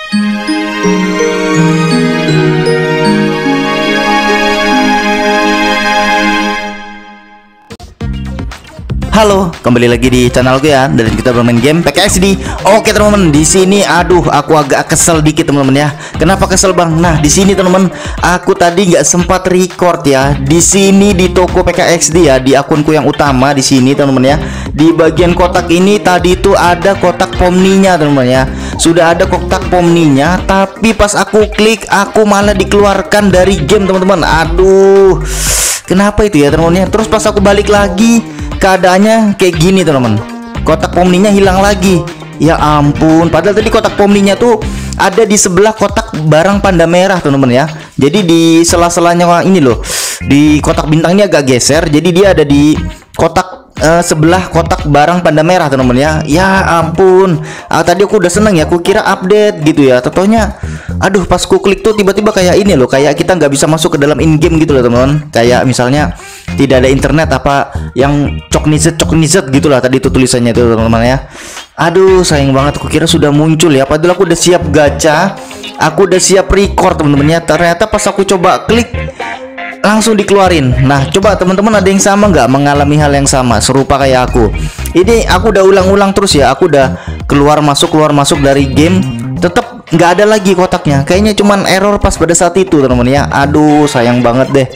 Halo, kembali lagi di channelku ya, dan kita bermain game PKXD. Oke teman-teman, di sini aduh aku agak kesel dikit teman-teman ya. Kenapa kesel bang? Nah di sini teman-teman, aku tadi nggak sempat record ya. Di sini di toko PKXD ya, di akunku yang utama di sini teman-teman ya. Di bagian kotak ini tadi itu ada kotak pomninya teman-teman ya. Sudah ada kotak pomninya, tapi pas aku klik aku malah dikeluarkan dari game teman-teman. Aduh, kenapa itu ya teman-teman ya? Terus pas aku balik lagi, keadaannya kayak gini teman-teman, kotak pomninya hilang lagi. Ya ampun, padahal tadi kotak pomninya tuh ada di sebelah kotak barang panda merah teman-teman ya. Jadi di sela-selanya ini loh, di kotak bintang ini agak geser, jadi dia ada di kotak sebelah kotak barang panda merah teman-teman ya. Ya ampun, tadi aku udah seneng ya, aku kira update gitu ya. Tentunya aduh pas ku klik tuh tiba-tiba kayak ini loh, kayak kita nggak bisa masuk ke dalam in-game gitu loh teman-teman. Kayak misalnya tidak ada internet apa yang coknizet gitulah tadi itu tulisannya itu teman-teman ya. Aduh sayang banget, aku kira sudah muncul ya, padahal aku udah siap gacha, aku udah siap record teman-teman ya. Ternyata pas aku coba klik langsung dikeluarin. Nah coba teman-teman ada yang sama nggak mengalami hal yang sama serupa kayak aku? Ini aku udah ulang-ulang terus ya, aku udah keluar masuk dari game, tetap nggak ada lagi kotaknya. Kayaknya cuman error pas pada saat itu teman-teman ya. Aduh sayang banget deh.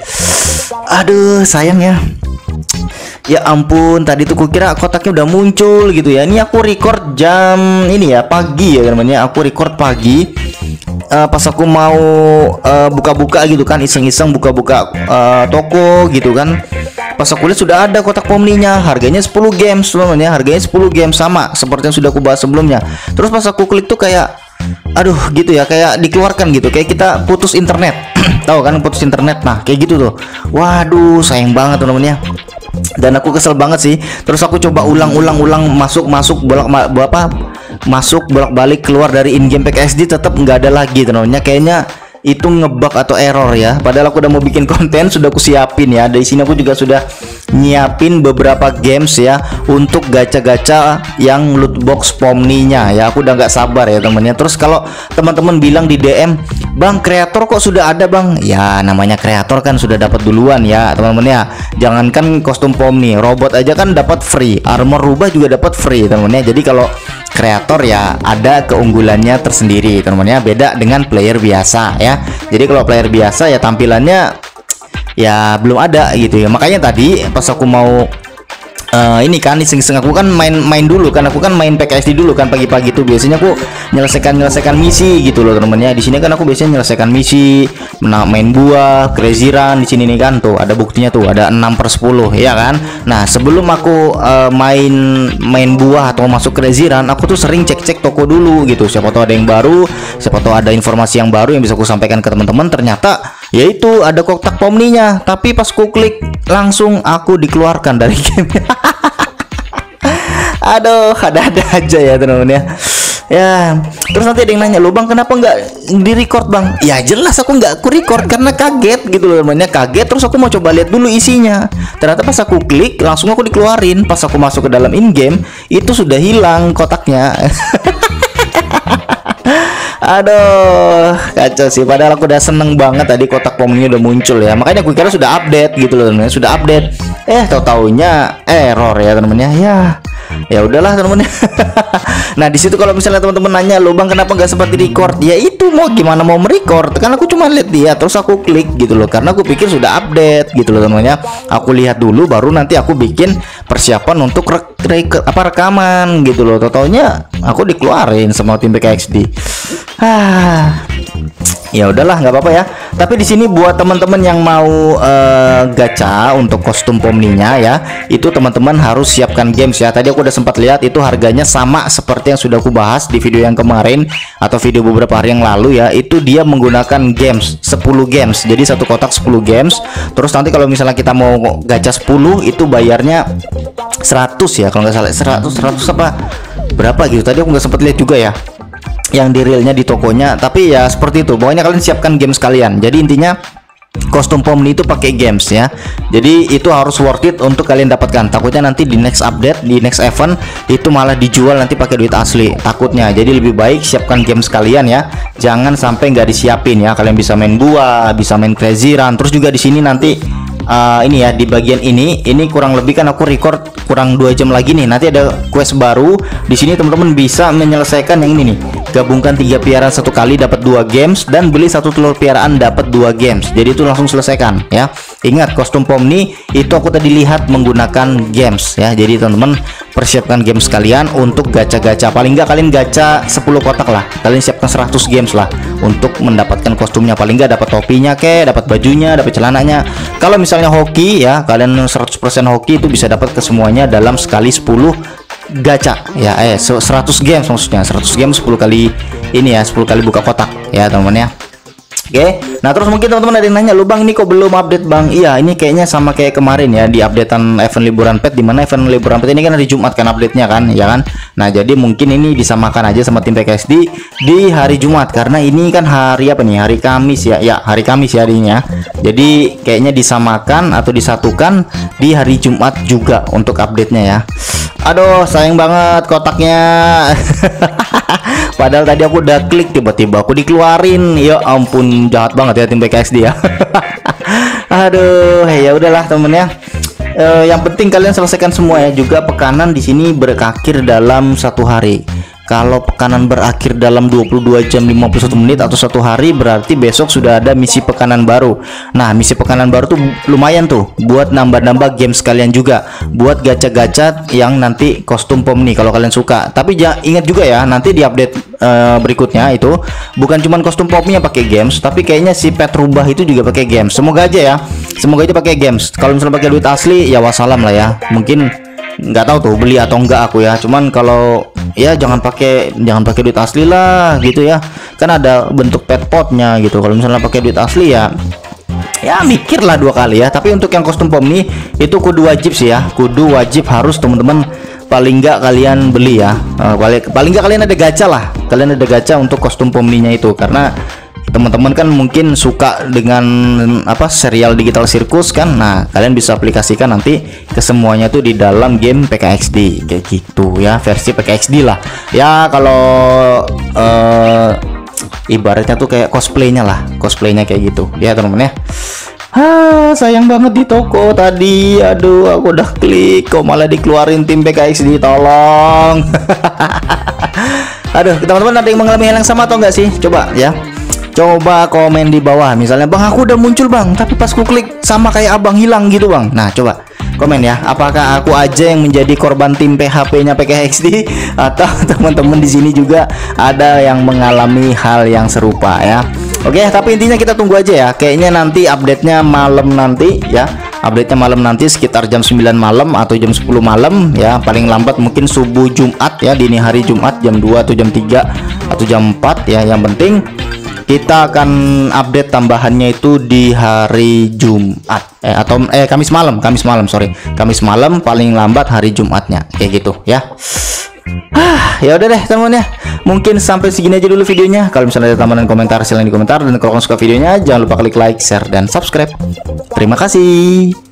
Aduh sayang ya. Ya ampun, tadi tuh kukira kotaknya udah muncul gitu ya. Ini aku record jam ini ya, pagi ya namanya. Aku record pagi. Pas aku mau buka-buka gitu kan, iseng-iseng buka-buka toko gitu kan. Pas aku lihat sudah ada kotak pomninya, harganya 10 games teman-teman ya. Harganya 10 games sama seperti yang sudah aku bahas sebelumnya. Terus pas aku klik tuh kayak aduh gitu ya, kayak dikeluarkan gitu, kayak kita putus internet. Tahu kan putus internet, nah kayak gitu tuh. Waduh sayang banget teman-teman ya. Dan aku kesel banget sih. Terus aku coba ulang-ulang masuk bolak-balik keluar dari in-game PKXD, tetap nggak ada lagi teman-teman. Kayaknya itu ngebug atau error ya. Padahal aku udah mau bikin konten, sudah aku siapin ya. Dari sini aku juga sudah nyiapin beberapa games ya untuk gacha-gacha yang loot box pomninya ya. Aku udah nggak sabar ya temennya. Terus kalau teman-teman bilang di DM, bang kreator kok sudah ada bang? Ya namanya kreator kan sudah dapat duluan ya teman-teman ya. Jangankan kostum pomni, robot aja kan dapat free, armor rubah juga dapat free teman-teman ya. Jadi kalau kreator ya ada keunggulannya tersendiri teman-teman ya, beda dengan player biasa ya. Jadi kalau player biasa ya tampilannya ya belum ada gitu ya. Makanya tadi pas aku mau ini kan iseng-iseng, aku kan main dulu kan, aku kan main PKXD dulu kan pagi-pagi tuh biasanya aku nyelesaikan misi gitu loh teman-teman ya. Di sini kan aku biasanya nyelesaikan misi, main buah, crazy run di sini nih kan, tuh ada buktinya tuh, ada 6/10 ya kan. Nah sebelum aku main buah atau masuk crazy run, aku tuh sering cek toko dulu gitu, siapa tahu ada yang baru, siapa tahu ada informasi yang baru yang bisa aku sampaikan ke teman-teman. Ternyata yaitu ada kotak pomninya, tapi pas ku klik langsung aku dikeluarkan dari game. Aduh, ada-ada aja ya teman-teman ya. Ya, terus nanti ada yang nanya, lo bang kenapa nggak di record bang? Ya jelas aku nggak aku record karena kaget gitu loh teman-teman, kaget. Terus aku mau coba lihat dulu isinya. Ternyata pas aku klik langsung aku dikeluarin. Pas aku masuk ke dalam in game itu sudah hilang kotaknya. Aduh kacau sih, padahal aku udah seneng banget tadi kotak pomnya udah muncul ya. Makanya aku kira sudah update gitu loh teman-teman, sudah update. Tau-taunya error ya teman-teman ya udahlah teman-teman. Nah di situ kalau misalnya teman-teman nanya, lo bang kenapa nggak sempat di record? Ya itu mau gimana mau merecord, kan aku cuma lihat dia terus aku klik gitu loh, karena aku pikir sudah update gitu loh teman-teman. Aku lihat dulu baru nanti aku bikin persiapan untuk rekaman gitu loh. Tau-taunya aku dikeluarin sama tim PKXD. Ya udahlah nggak apa-apa ya. Tapi di sini buat teman-teman yang mau gacha untuk kostum pomninya ya, itu teman-teman harus siapkan games ya. Tadi aku udah sempat lihat itu harganya sama seperti yang sudah aku bahas di video yang kemarin atau video beberapa hari yang lalu ya. Itu dia menggunakan games 10 games. Jadi satu kotak 10 games. Terus nanti kalau misalnya kita mau gacha 10 itu bayarnya 100 ya kalau nggak salah, 100 apa berapa gitu. Tadi aku nggak sempat lihat juga ya yang di realnya di tokonya, tapi ya seperti itu. Pokoknya kalian siapkan game sekalian. Jadi intinya kostum Pomni itu pakai games ya. Jadi itu harus worth it untuk kalian dapatkan. Takutnya nanti di next update, di next event itu malah dijual nanti pakai duit asli. Takutnya. Jadi lebih baik siapkan games kalian ya. Jangan sampai nggak disiapin ya. Kalian bisa main buah, bisa main crazy run. Terus juga di sini nanti ini ya, di bagian ini kurang lebih kan aku record kurang 2 jam lagi nih. Nanti ada quest baru di sini, teman-teman bisa menyelesaikan yang ini nih. Gabungkan 3 piaraan 1 kali dapat 2 games dan beli 1 telur piaraan dapat 2 games. Jadi itu langsung selesaikan ya. Ingat, kostum Pomni itu aku tadi lihat menggunakan games ya. Jadi teman-teman persiapkan games kalian untuk gacha-gacha. Paling nggak kalian gacha 10 kotak lah. Kalian siapkan 100 games lah untuk mendapatkan kostumnya. Paling nggak dapat topinya dapat bajunya, dapat celananya. Kalau misalnya hoki ya, kalian 100% hoki itu bisa dapat kesemuanya dalam sekali 10 gacha ya. 100 games maksudnya. 100 games 10 kali ini ya, 10 kali buka kotak ya teman-teman ya. Oke, nah terus mungkin teman-teman ada yang nanya, lu bang ini kok belum update bang? Iya, ini kayaknya sama kayak kemarin ya, di updatean event liburan pet, dimana event liburan pet ini kan hari Jumat kan update-nya kan, ya kan? Nah jadi mungkin ini disamakan aja sama tim PKXD di hari Jumat, karena ini kan hari apa nih? Hari Kamis ya, ya hari Kamis ya harinya. Jadi kayaknya disamakan atau disatukan di hari Jumat juga untuk update-nya ya. Aduh sayang banget kotaknya. Padahal tadi aku udah klik, tiba-tiba aku dikeluarin. Ya ampun, jahat banget ya tim PKXD ya. Aduh, ya udahlah temen ya. Yang penting kalian selesaikan semua ya. Juga pekanan di sini berakhir dalam 1 hari. Kalau pekanan berakhir dalam 22 jam 51 menit atau 1 hari, berarti besok sudah ada misi pekanan baru. Nah, misi pekanan baru tuh lumayan tuh buat nambah-nambah games kalian juga, buat gacha-gacha yang nanti kostum Pomni kalau kalian suka. Tapi ingat juga ya, nanti di update berikutnya itu bukan cuman kostum Pomni yang pakai games, tapi kayaknya si pet rubah itu juga pakai games. Semoga aja ya, semoga aja pakai games. Kalau misalnya pakai duit asli ya wassalam lah ya. Mungkin nggak tahu tuh beli atau enggak aku ya, cuman kalau ya jangan pakai duit asli lah gitu ya, kan ada bentuk pet potnya gitu. Kalau misalnya pakai duit asli ya mikirlah 2 kali ya. Tapi untuk yang kostum Pomni itu kudu wajib sih ya, kudu wajib harus teman-teman paling nggak kalian beli ya. Paling nggak kalian ada gacha lah, kalian ada gacha untuk kostum Pomninya itu, karena teman-teman kan mungkin suka dengan apa, serial Digital Circus kan. Nah kalian bisa aplikasikan nanti ke semuanya tuh di dalam game PKXD kayak gitu ya, versi PKXD lah ya. Kalau ibaratnya tuh kayak cosplaynya kayak gitu ya teman-teman ya. Sayang banget di toko tadi. Aduh, aku udah klik kok malah dikeluarin tim PKXD, tolong. Aduh, teman-teman ada yang mengalami hal yang sama atau enggak sih? Coba ya, coba komen di bawah. Misalnya, bang aku udah muncul bang, tapi pas ku klik sama kayak abang hilang gitu bang. Nah coba komen ya, apakah aku aja yang menjadi korban tim PHP-nya PKXD atau teman-teman di sini juga ada yang mengalami hal yang serupa ya. Oke, tapi intinya kita tunggu aja ya. Kayaknya nanti update-nya malam nanti ya. Update-nya malam nanti sekitar jam 9 malam atau jam 10 malam ya. Paling lambat mungkin subuh Jumat ya, dini hari Jumat jam 2 atau jam 3 atau jam 4 ya. Yang penting kita akan update tambahannya itu di hari Jumat Kamis malam paling lambat hari Jumatnya kayak gitu ya. Ya udah deh teman-teman ya, mungkin sampai segini aja dulu videonya. Kalau misalnya ada tambahan komentar silahkan di komentar, dan kalau kalian suka videonya jangan lupa klik like, share, dan subscribe. Terima kasih.